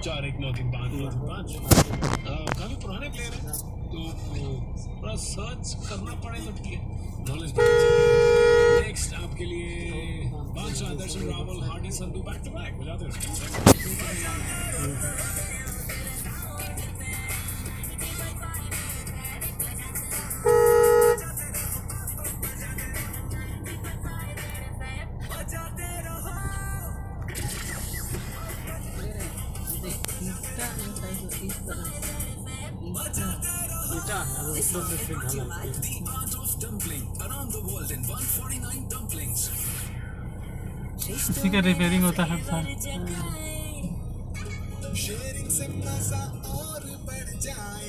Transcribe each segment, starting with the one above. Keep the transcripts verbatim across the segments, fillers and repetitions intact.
चार एक नौ तीन पाँच नौ तीन पाँच काफी पुराने प्लेयर हैं तो थोड़ा सर्च करना पड़े तो ठीक है नॉलेज नेक्स्ट आपके लिए Badshah Darshan Raval Hardy Sandhu back to back बजाते हैं इसी का रिपेयरिंग होता है हर साल। शेयरिंग से मजा और बढ़ जाए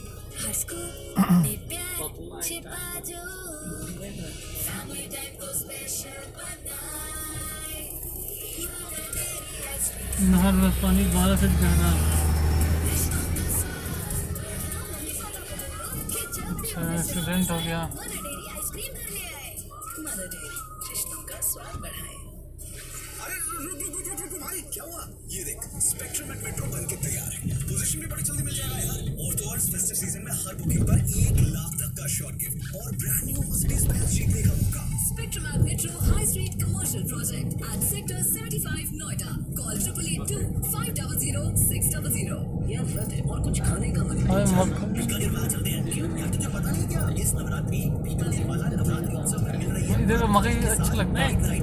नहर में पानी बारह फीट गहरा। अच्छा एक्सीडेंट हो गया। भाई क्या हुआ? ये देख स्पेक्ट्रम मैक मेट्रो बन के तैयार है। पोजीशन भी बड़ी जल्दी मिल जाएगा यार। और तो और फेस्टिव सीजन में हर बुकिंग पर एक लाख तक का शॉर्ट गिफ्ट और ब्रांड न्यू मर्सिडीज बेंज जीतने का मौका। Spectrum Mac metro high street commercial project at sector seventy five Noida. Call triple eight two five double zero six double zero. यार रात है और कुछ खाने का मन है। बीकानेर बाहर चलते हैं। क्यों यार तुझे पता नहीं क्या इस नवरात्रि बीकानेर बाजार नवरात्रि उत्सव में मिल रही है। इधर मकई अच्छा लगता है।